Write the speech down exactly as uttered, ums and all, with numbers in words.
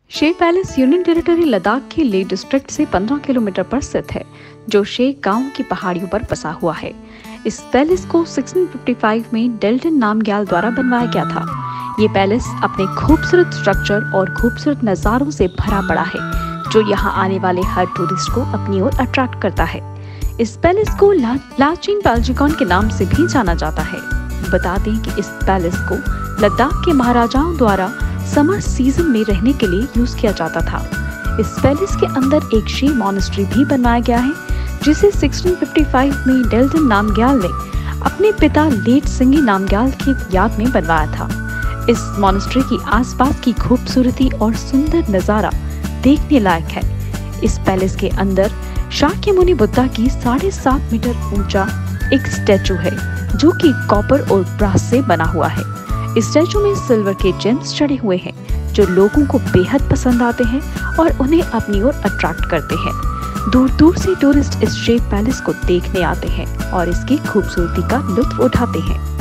शे palace union territory Ladakh के ले डिस्ट्रिक्ट से पंद्रह किलोमीटर पर स्थित है, जो शे गांव की पहाड़ियों पर बसा हुआ है। इस पैलेस को सोलह सौ पचपन में डेल्टन नामग्याल द्वारा बनवाया गया था। ये पैलेस अपने खूबसूरत स्ट्रक्चर और खूबसूरत नज़ारों से भरा पड़ा है, जो यहाँ आने वाले हर टूरिस्ट को अपनी ओर अट्रैक्ट करता है। इस पैलेस को ला, लाचेन पैलजिकॉन के नाम से भी जाना जाता है। बता दें कि इस पैलेस को लद्दाख के महाराजाओं द्वारा समर सीजन में रहने के लिए यूज किया जाता था। इस पैलेस के अंदर एक शे मॉनेस्ट्री भी बनवाया गया है, जिसे सोलह सौ पचपन में डेल्टन नामग्याल ने अपने पिता लेट सिंगी नामग्याल की याद में बनवाया था। इस मॉनेस्ट्री की आसपास की खूबसूरती और सुंदर नजारा देखने लायक है। इस पैलेस के अंदर शाक्यमुनि बुद्धा की साढ़े सात मीटर ऊंचा एक स्टैचू है, जो कि कॉपर और ब्रास से बना हुआ है। इस स्टैचू में सिल्वर के जेम्स चढ़े हुए हैं, जो लोगों को बेहद पसंद आते हैं और उन्हें अपनी ओर अट्रैक्ट करते हैं। दूर दूर से टूरिस्ट इस शे पैलेस को देखने आते हैं और इसकी खूबसूरती का लुत्फ उठाते हैं।